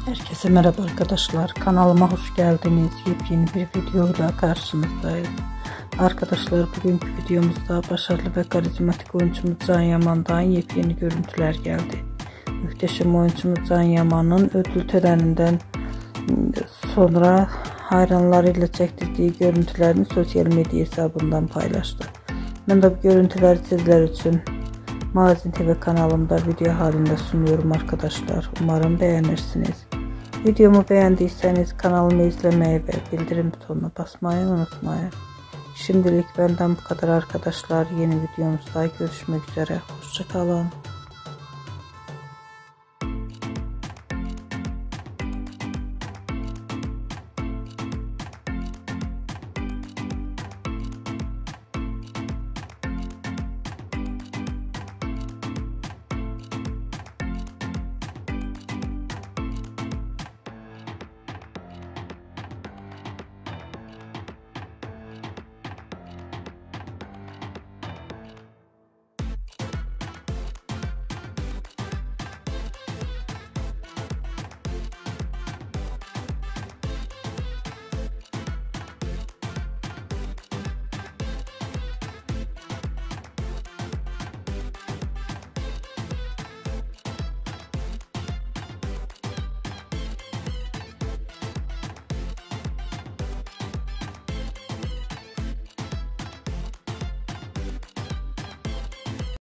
Herkese merhaba arkadaşlar. Kanalıma hoş geldiniz. Yepyeni bir videoyla karşınızdayız. Arkadaşlar bugünkü videomuzda başarılı ve karizmatik oyuncumuz Can Yaman'dan yepyeni görüntüler geldi. Muhteşem oyuncumuz Can Yaman'ın ödül töreninden sonra hayranlarıyla çektirdiği görüntülerini sosyal medya hesabından paylaştı. Ben de bu görüntüleri sizler için Magazin TV kanalımda video halinde sunuyorum arkadaşlar. Umarım beğenirsiniz. Videomu beğendiyseniz kanalımı izlemeyi ve bildirim butonuna basmayı unutmayın. Şimdilik benden bu kadar arkadaşlar. Yeni videomuzda görüşmek üzere. Hoşça kalın.